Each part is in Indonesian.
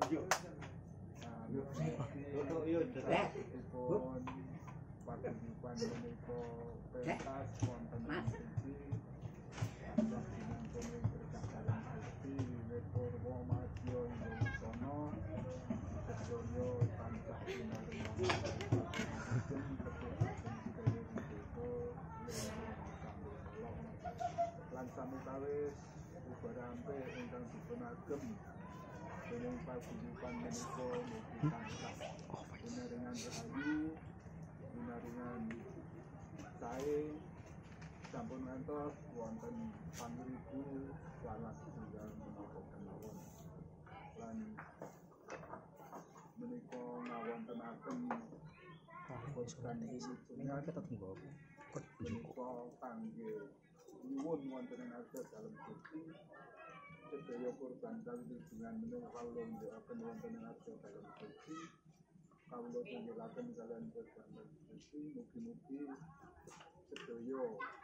Samutawis ubarampe ingkang dipunagem dening paguyuban menika mugi tansah pinaringan rahayu, pinaringan sae sampun ngantos wonten pangribu salah setunggal menapa kemawon lan menika ngawontenaken kurban menika kangge nyuwun wonten ing arsa dalem Gusti sedaya kurban kalihungan menika kawula ndhaaken wonten ing arsa dalem Gusti kawula tunggelaken kaliyan kurban dalem Gusti mugi-mugi sedaya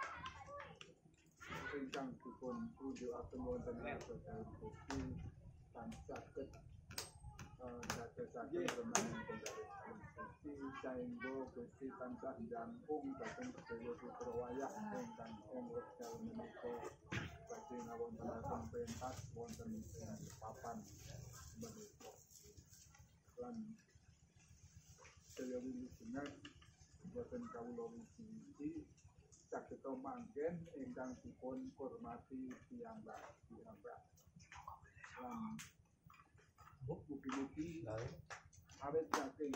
ingkang dipun unjukaken wonten ing arsa dalem Gusti tansah dadosaken remening penggalih dalem Gusti saengga Gusti tansah njampung dhateng sedaya putra wayah ingkang ing wekdal menika badhe ngawontenaken pentas wonten ing papan menika lan sedaya wilujeng boten kawula wiji-wiji saged manggen ingkang dipun hormati piyambak lan mugi-mugi awet saking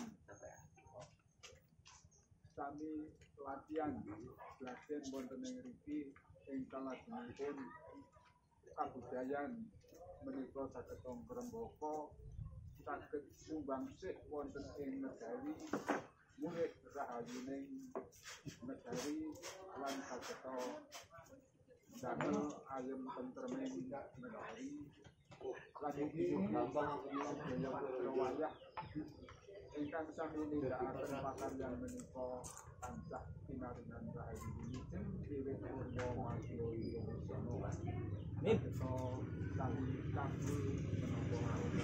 sami latihan belajar wonten ing mriki ing salajengipun kabudayan menika saged ngrembaka saged sumbangsih wonten ing negari mulih rahayuning negari lan saged damel ayem tentreming negari lan mugi-mugi sedaya putra wayah ingkang sami nindakaken pakaryan menika tansah pinaringan rahayu wilujeng wiwit purwa madya yusana menika sami kangge menapa